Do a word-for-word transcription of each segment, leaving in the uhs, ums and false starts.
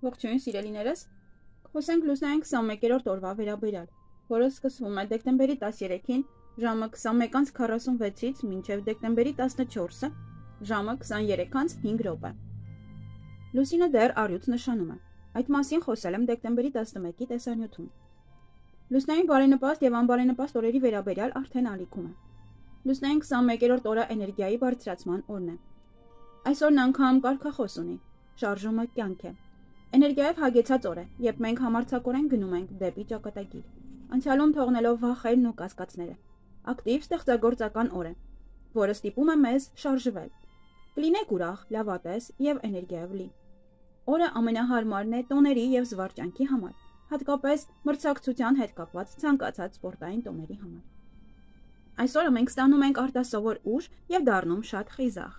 Ողջույն սիրելիներս, խոսենք լուսնային քսանմեկերորդ օրվա վերաբերյալ, որը սկսվում է դեկտեմբերի տասներեքին ժամը քսանմեկ քառասունվեցից մինչև դեկտեմբերի տասնչորսը ժամը քսաներեք հինգ րոպե։ Լուսինը դեռ առյուծ նշանում է, այդ մասին խոսել եմ դեկտեմբերի տասնմեկի տեսանյութում։ Լուսնային բարենպաստ և անբարենպաստ օրերի վերաբերյալ արդեն ալիքում է։ Լուսնային քսանմեկերորդ օրը էներգիայի բարձրացման օրն է։ Այսօրն անգամ կարգախոս ունի, շարժումը կյանք է։ Էներգիայով հագեցած օր է, երբ մենք համարձակորեն գնում ենք դեպի ճակատագիր, անցյալում թողնելով վախերն ու կասկածները։ Ակտիվ ստեղծագործական օր է, որը ստիպում է մեզ շարժվել։ Կլինեք ուրախ, լավատես և էներգիայով լի։ Օրը ամենահարմարն է տոների և զվարճանքի համար, հատկապես մրցակցության հետ կապված ցանկացած սպորտային տոների համար։ Այսօրը մենք ստանում ենք արտասովոր ուժ և դառնում շատ խիզախ։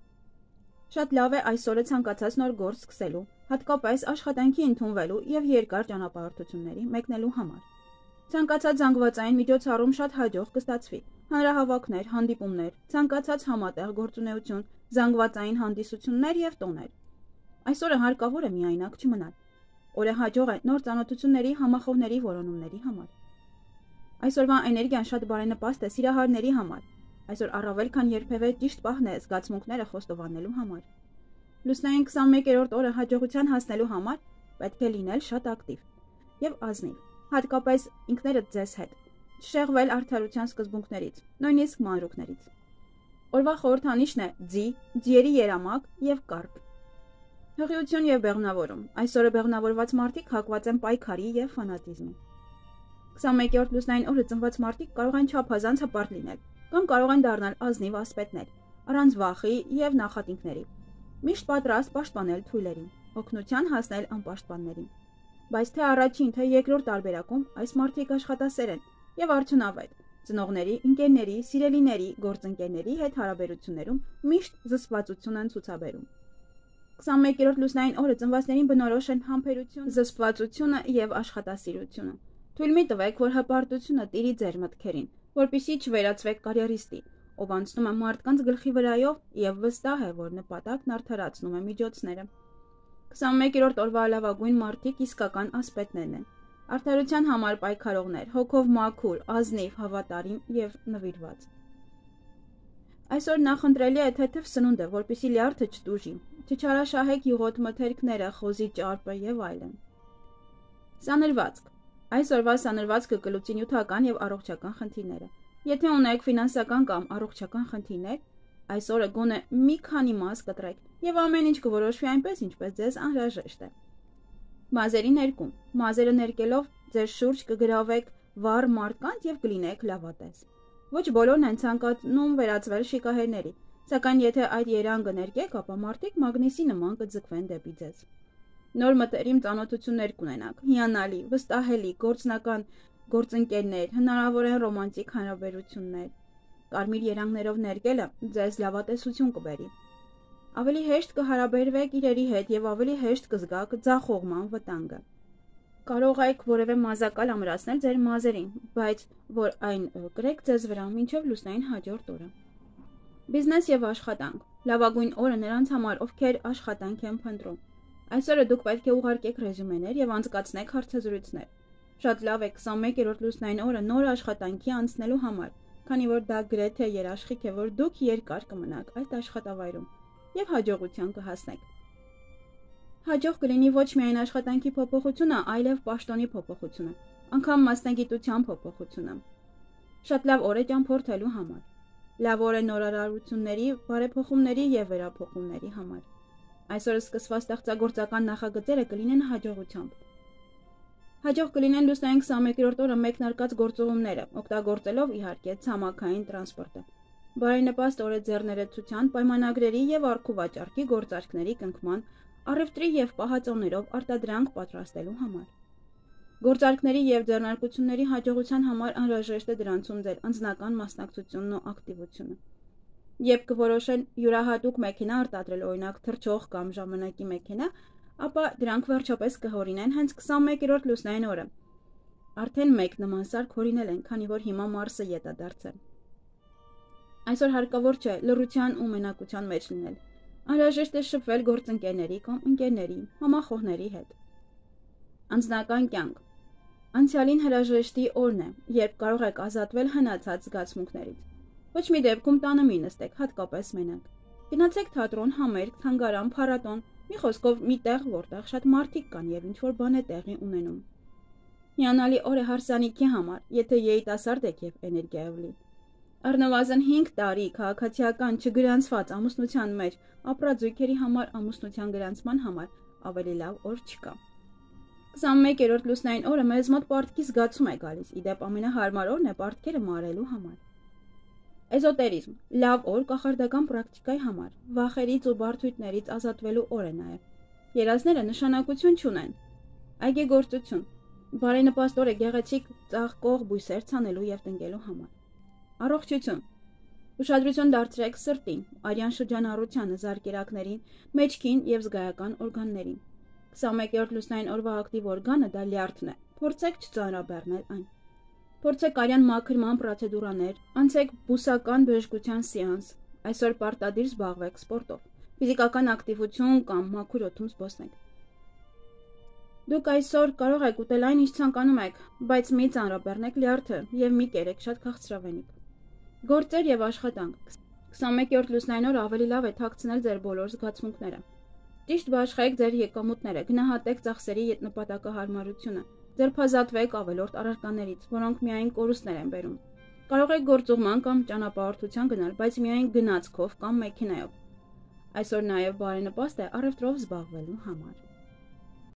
Շատ լավ է այսօրը ցանկացած նոր գործ սկսելու, հատկապես աշխատանքի ընդունվելու և երկար ճանապարհորդությունների մեկնելու համար։ Ցանկացած զանգվածային միջոցառում շատ հաջող կստացվի, հանրահավաքներ, հանդիպումներ, ցանկացած համատեղ գործունեություն, զանգվածային հանդիսություններ և տոներ։ Այսօրը հարկավոր է միայնակ չմնալ։ Օրը հաջող է նոր ծանոթությունների, համախոհների որոնումների համար։ Այսօրվա էներգիան շատ բարենպաստ է սիրահարների համար։ Այսօր առավել քան երբևէ ճիշտ պահն է զգացմունքները խոստովանելու համար։ Լուսնային քսանմեկերորդ օրը հաջողության հասնելու համար պետք է լինել շատ ակտիվ և ազնիվ, հատկապես ինքներդ ձեզ հետ, չշեղվել արդարության սկզբունքներից, նույնիսկ մանրուքներից։ Օրվա խորհրդանիշն է ձի, ձիերի երամակ և կարպ։ Հղիություն և բեղմնավորում։ Այսօրը բեղմնավորված մարդիկ հակված են պայքարի և ֆանատիզմի։ քսանմեկերորդ լուսնային օրը ծնված մարդիկ կարող են չափազանց հպարտ լինել կամ կարող են դառնալ ազնիվ ասպետներ, առանց վախի և նախատինքների, միշտ պատրաստ պաշտպանել թույլերին, օգնության հասնել անպաշտպաններին։ Բայց թե առաջին, թե երկրորդ տարբերակում այս մարդիկ աշխատասեր են և արդյունավետ, ծնողների, ընկերների, սիրելիների, գործընկերների հետ հարաբերություններում միշտ զսպվածություն են ցուցաբերում։ քսանմեկերորդ լուսնային օրը ծնվածներին բնորոշ են համբերություն, զսպվածությունը և աշխատասիրությունը։ Թույլ մի տվեք, որ հպարտությունը տիրի ձեր մտքերին, որպեսզի չվերածվեք կարիերիստի, ով անցնում է մարդկանց գլխի վրայով և վստահ է, որ նպատակն արդարացնում է միջոցները։ քսանմեկերորդ օրվա լավագույն մարդիկ իսկական ասպետներն են, արդարության համար պայքարողներ, հոգով մաքուր, ազնիվ, հավատարիմ և նվիրված։ Այսօր նախընտրելի է թեթև սնունդը, որպեսզի լյարդը չտուժի, չչարաշահեք յուղոտ մթերքները, խոզի ճարպը և այլն։ Սանրվածք։ Այսօրվա սանրվածքը կլուծի նյութական և առողջական խնդիրները։ Եթե ունեք ֆինանսական կամ առողջական խնդիրներ, այսօրը գոնե մի քանի մաս կտրեք և ամեն ինչ կորոշվի այնպես, ինչպես ձեզ անհրաժեշտ է։ Մազերի ներկում։ Մազերը ներկելով ձեր շուրջ կգրավեք վառ մարդկանց և կլինեք լավատես։ Ոչ բոլորն են ցանկանում վերածվել շիկահերների, սակայն եթե այդ երանգը ներկեք, ապա մարդիկ մագնիսի նման կձգվեն դեպի ձեզ։ Նոր մտերիմ ծանոթություններ կունենաք, հիանալի, վստահելի, գործնական գործընկերներ, հնարավոր են ռոմանտիկ հարաբերություններ։ Կարմիր երանգներով ներկելը ձեզ լավատեսություն կբերի։ Ավելի հեշտ կհարաբերվեք իրերի հետ և ավելի հեշտ կզգաք ձախողման վտանգը։ Կարող եք որևէ մազակալ ամրացնել ձեր մազերին, բայց որ այն կրեք ձեզ վրա մինչև լուսնային հաջորդ օրը։ Բիզնես և աշխատանք։ Լավագույն օրը նրանց համար, ովքեր աշխատանք են փնտրում։ Այսօրը դուք պետք է ուղարկեք ռեզյումեներ և անցկացնեք հարցազրույցներ։ Շատ լավ է քսանմեկերորդ լուսնային օրը նոր աշխատանքի անցնելու համար, քանի որ դա գրեթե երաշխիք է, որ դուք երկար կմնաք այդ աշխատավայրում և հաջողության կհասնեք։ Հաջող կլինի ոչ միայն աշխատանքի փոփոխությունը, այլև պաշտոնի փոփոխությունը, անգամ մասնագիտության փոփոխությունը։ Շատ լավ օր է ճամփորդելու համար։ Լավ օր է նորարարությունների, բարեփոխումների և վերափոխումների համար։ Այսօր սկսված ստեղծագործական նախագծերը կլինեն հաջողությամբ։ Հաջող կլինեն լուսնային քսանմեկերորդ օրը մեկնարկած գործողումները, օգտագործելով իհարկե ցամաքային տրանսպորտը։ Բարենպաստ օր է ձեռներեցության, պայմանագրերի և առքուվաճառքի գործարքների կնքման, առևտրի և պահածոներով արտադրանք պատրաստելու համար։ Գործարքների և ձեռնարկությունների հաջողության համար անհրաժեշտ է դրանցում ձեր անձնական մասնակցությունն ու ակտիվությունը։ Երբ կորոշեն յուրահատուկ մեքենա արտադրել, օրինակ թռչող կամ ժամանակի մեքենա, ապա դրանք վերջապես կհորինեն հենց քսանմեկերորդ լուսնային օրը։ Արդեն մեկ նման սարք հորինել են, քանի որ հիմա Մարսը ետադարձ է։ Այսօր հարկավոր չէ լռության ու մենակության մեջ լինել։ Անհրաժեշտ է շփվել գործընկերների կամ ընկերների, համախոհների հետ։ Անձնական կյանք։ Անցյալին հրաժեշտի օրն է, երբ կարող եք ազատվել հնացած զգացմունքներից։ Ոչ մի դեպքում տանը մի նստեք, հատկապես մենակ։ Գնացեք թատրոն, համերգ, թանգարան, փառատոն, մի խոսքով մի տեղ, որտեղ շատ մարդիկ կան եւ ինչ որ բան է տեղի ունենում։ Հիանալի օր է հարսանիքի համար, եթե երիտասարդ եք եւ էներգիայով լի։ Առնվազն հինգ տարի քաղաքացիական չգրանցված ամուսնության մեջ ապրածույքերի համար ամուսնության գրանցման համար ավելի լավ օր չկա։ քսանմեկերորդ լուսնային օրը մեզ մոտ պարտքի զգացում է գալիս, իդեպ ամենահարմար օրն է պարտքերը մարելու համար։ Էզոտերիզմ, լավ օր կախարդական պրակտիկայի համար, վախերից ու բարդություններից ազատվելու օր է նաև։ Երազները նշանակություն չունեն։ Այգեգործություն, բարենպաստ օր է գեղեցիկ ծաղկող բույսեր ցանելու եւ տնկելու համար։ Առողջություն, ուշադրություն դարձրեք սրտին, արյան շրջանառությանը, զարկերակներին, մեջքին եւ զգայական օրգաններին։ քսանմեկերորդ լուսնային օրվա ակտիվ օրգանը դա լյարդն է։ Փորձեք չծանրաբեռնել այն։ Փորձեք արյան մաքրման պրոցեդուրաներ, անցեք բուսական բժշկության սեանս, այսօր պարտադիր զբաղվեք սպորտով, ֆիզիկական ակտիվություն կամ մաքուր օդում զբոսնեք։ Դուք այսօր կարող եք ուտել այն, ինչ ցանկանում եք, բայց մի ծանրաբեռնեք լյարդը եւ մի կերեք շատ քաղցրավենիք։ Գործեր եւ աշխատանք։ քսանմեկերորդ լուսնային օրը ավելի լավ է թաքցնել ձեր բոլոր զգացմունքները։ Ճիշտ բաշխեք ձեր եկամուտները, գնահատեք ծախսերի նպատակահարմարությունը։ Ձերբազատվեք ավելորդ առարկաներից, որոնք միայն կորուստներ են բերում։ Կարող եք գործուղման կամ ճանապարհորդության գնալ, բայց միայն գնացքով կամ մեքենայով։ Այսօր նաև բարենպաստ է առևտրով զբաղվելու համար։